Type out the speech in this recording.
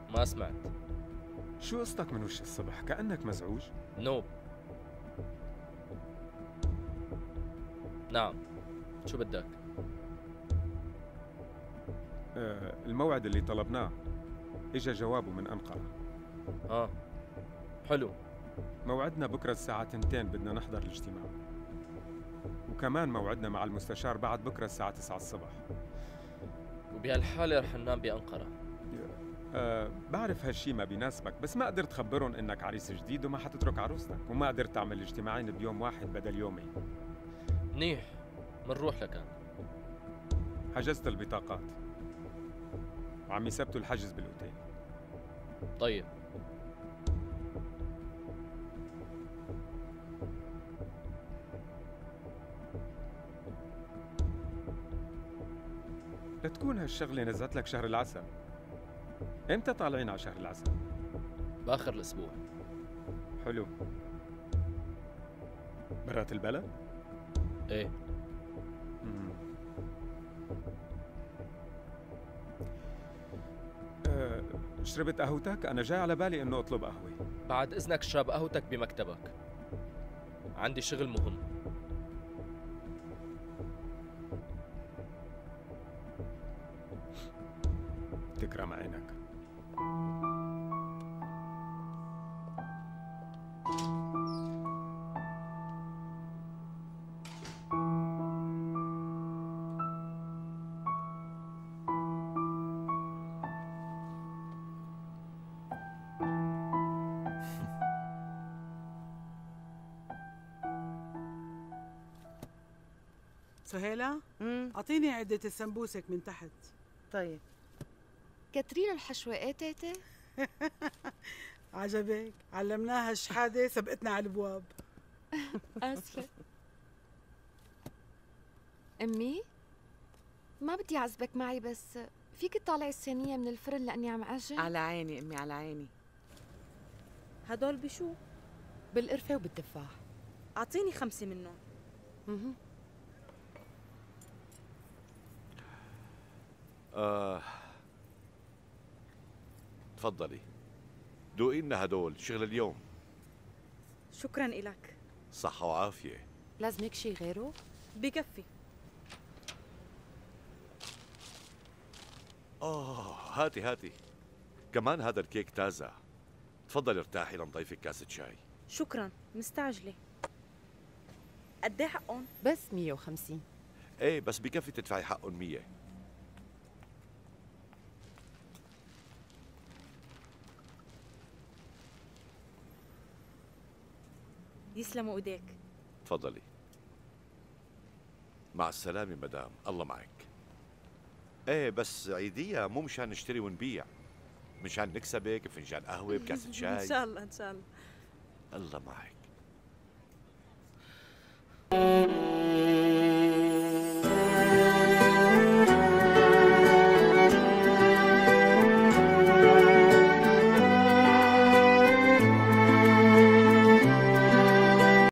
ما سمعت. شو قصتك من وش الصبح؟ كأنك مزعوج. نوب. نعم، شو بدك؟ الموعد اللي طلبناه إجا جوابه من أنقرة. حلو. موعدنا بكرة الساعة 2 بدنا نحضر الاجتماع، وكمان موعدنا مع المستشار بعد بكرة الساعة 9 الصبح. وبهالحالة رح ننام بأنقرة. بعرف هالشي ما بيناسبك، بس ما قدرت خبرهم إنك عريس جديد وما حتترك عروستك، وما قدرت تعمل اجتماعين بيوم واحد بدل يومين. منيح، منروح لكان. حجزت البطاقات وعم يثبتوا الحجز بالأوتيل. طيب. لتكون هالشغلة نزلت لك شهر العسل. امتى طالعين على شهر العسل؟ بآخر الأسبوع. حلو. برات البلد؟ ايه. شربت قهوتك؟ أنا جاي على بالي إنه أطلب قهوة. بعد إذنك اشرب قهوتك بمكتبك، عندي شغل مهم. تكرم عينك. سهيلة، أعطيني عدة السمبوسك من تحت. طيب. كاترين الحشوة ايه تيتي؟ عجبك؟ علمناها الشحادة سبقتنا على الابواب. اسفة. امي، ما بدي اعذبك معي، بس فيك تطلعي الصينية من الفرن لاني عم اجي؟ على عيني امي، على عيني. هدول بشو؟ بالقرفة وبالتفاح. أعطيني 5 منهم. تفضلي دوقي لنا هدول شغل اليوم. شكراً إلك. صحة وعافية. لازمك شي غيره؟ بكفي. هاتي كمان هذا الكيك تازة. تفضلي ارتاحي لنضيفك كاسة شاي. شكراً، مستعجلة. قد ايه حقهم؟ بس 150. ايه بس بكفي تدفعي حقهم 100. يسلموا ايديك. تفضلي. مع السلامة مدام، الله معك. ايه بس عيدية مو مشان نشتري ونبيع، مشان نكسبك فنجان قهوة بكاسة شاي. ان شاء الله ان شاء الله. الله معك.